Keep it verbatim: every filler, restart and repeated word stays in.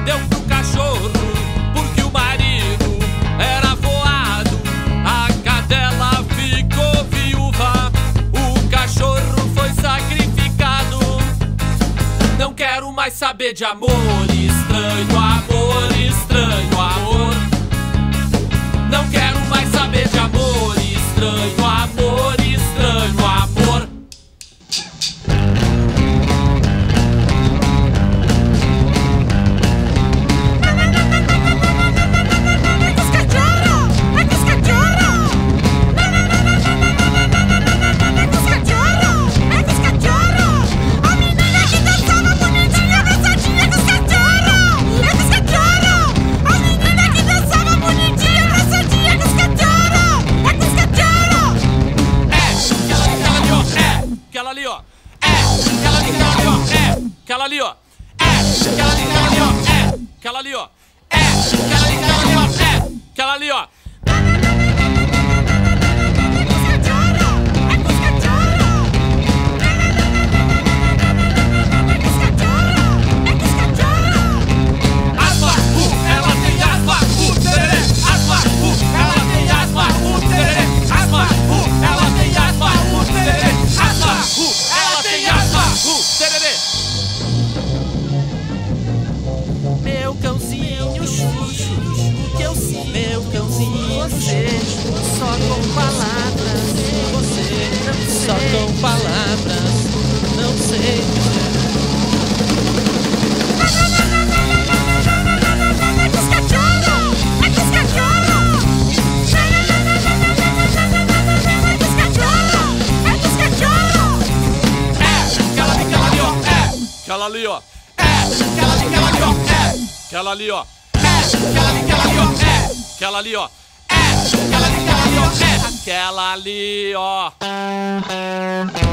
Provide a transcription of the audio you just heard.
deu pro cachorro, porque o marido era voado. A cadela ficou viúva, o cachorro foi sacrificado. Não quero mais saber de amor estranho, amor estranho, amor. Não quero mais saber de amor estranho, amor estranho, amor. Aquela ali, ó. É, aquela ali, aquela ali, ó. É, aquela ali, ó. É, aquela ali, aquela ali, ó. É, aquela ali, ó. É, aquela ali, aquela ali, ó. É, aquela ali, ó. Asma, uh, ela tem asma, uh, tererê. Asma, uh, ela tem asma, uh, tererê. Asma, uh, ela tem asma, uh, tererê. Asma, uh, ela tem asma, uh, tererê. Meu cãozinho Xuxo, o que eu sinto, meu cãozinho você, só com palavras, você não sei, só com palavras, não sei dizer. Aquela ali, ó. É, aquela ali, aquela ali, ó. É, aquela ali, ó. É, aquela ali, aquela ali, ó. É, aquela ali, ó. É, aquela ali, aquela ali, ó. É, aquela ali, ó.